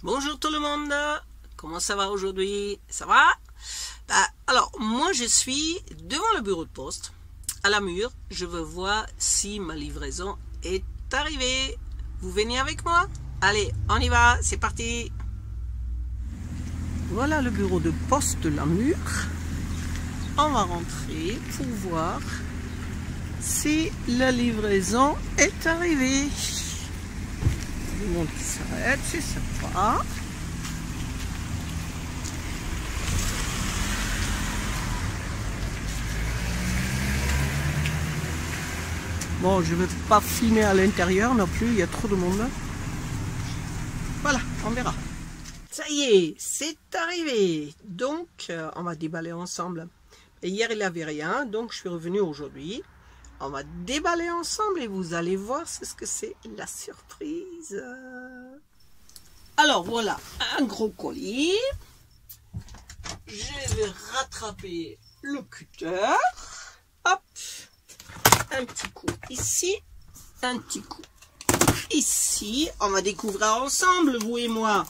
Bonjour tout le monde, comment ça va aujourd'hui? Ça va? Alors, moi je suis devant le bureau de poste, à la mur. Je veux voir si ma livraison est arrivée. Vous venez avec moi? Allez, on y va, c'est parti. Voilà le bureau de poste de la mur. On va rentrer pour voir si la livraison est arrivée. Tout le monde qui s'arrête, c'est sympa. Bon, je ne vais pas filmer à l'intérieur non plus, il y a trop de monde. Voilà, on verra. Ça y est, c'est arrivé. Donc, on va déballer ensemble. Et hier, il n'y avait rien, donc je suis revenu aujourd'hui. On va déballer ensemble et vous allez voir ce que c'est la surprise. Alors voilà, un gros colis. Je vais rattraper le cutter. Hop. Un petit coup ici. Un petit coup ici. On va découvrir ensemble, vous et moi.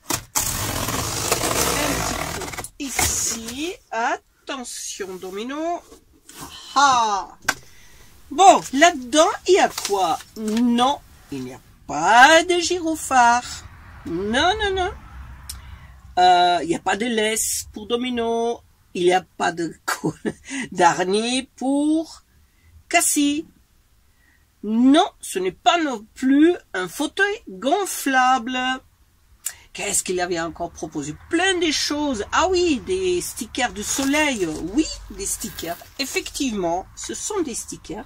Un petit coup ici. Attention, domino. Ah. Bon, là-dedans, il y a quoi? Non, il n'y a pas de gyrophare. Non, non, non. Il n'y a pas de laisse pour domino. Il n'y a pas de d'harnais pour Cassie. Non, ce n'est pas non plus un fauteuil gonflable. Qu'est-ce qu'il avait encore proposé? Plein de choses. Ah oui, des stickers de soleil. Oui, des stickers. Effectivement, ce sont des stickers.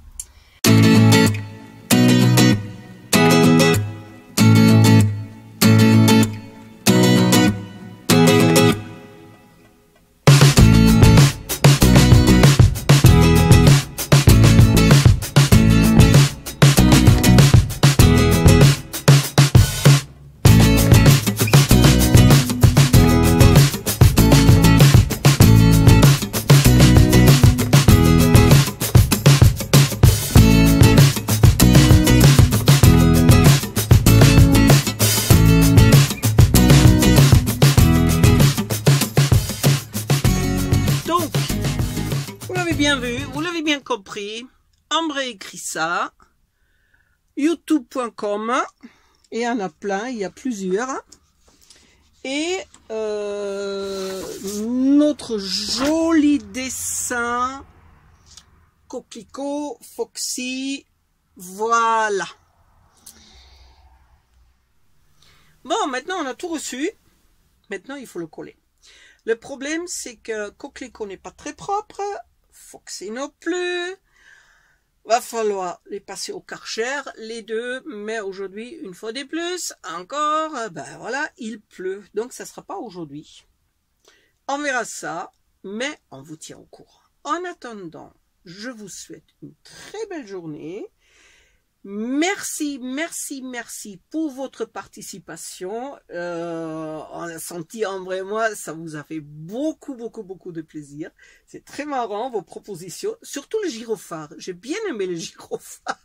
Bien vu, vous l'avez bien compris. Ambre écrit ça. youtube.com et il y en a plein, il y a plusieurs. Et notre joli dessin coquelicot, foxy, voilà. Bon, maintenant on a tout reçu. Maintenant il faut le coller. Le problème c'est que coquelicot n'est pas très propre. Foxy non plus. Va falloir les passer au Karcher, les deux, mais aujourd'hui, une fois de plus, encore, ben voilà, il pleut, donc ça sera pas aujourd'hui. On verra ça, mais on vous tient au courant. En attendant, je vous souhaite une très belle journée. Merci, merci, merci pour votre participation. On a senti, Ambre et moi, ça vous a fait beaucoup, beaucoup, beaucoup de plaisir. C'est très marrant, vos propositions. Surtout le gyrophare. J'ai bien aimé le gyrophare.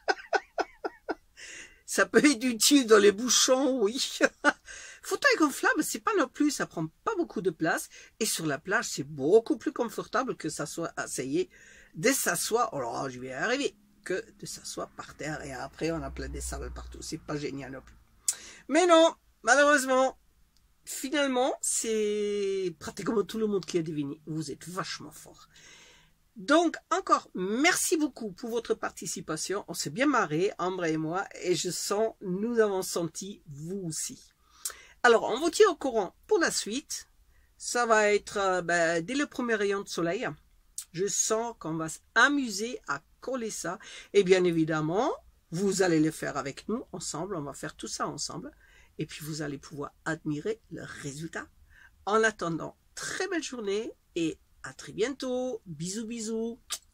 Ça peut être utile dans les bouchons, oui. Fauteuil gonflable, c'est pas non plus, ça prend pas beaucoup de place. Et sur la plage, c'est beaucoup plus confortable que ça soit essayé de s'asseoir. Alors, je vais y arriver. Que de s'asseoir par terre et après on a plein de sable partout. C'est pas génial non plus. Mais non, malheureusement, finalement, c'est pratiquement tout le monde qui a deviné. Vous êtes vachement fort. Donc, encore, merci beaucoup pour votre participation. On s'est bien marré, Ambre et moi, et je sens, nous avons senti, vous aussi. Alors, on vous tient au courant pour la suite. Ça va être dès le premier rayon de soleil. Je sens qu'on va s'amuser à coller ça. Et bien évidemment, vous allez le faire avec nous ensemble. On va faire tout ça ensemble. Et puis, vous allez pouvoir admirer le résultat. En attendant, très belle journée et à très bientôt. Bisous, bisous.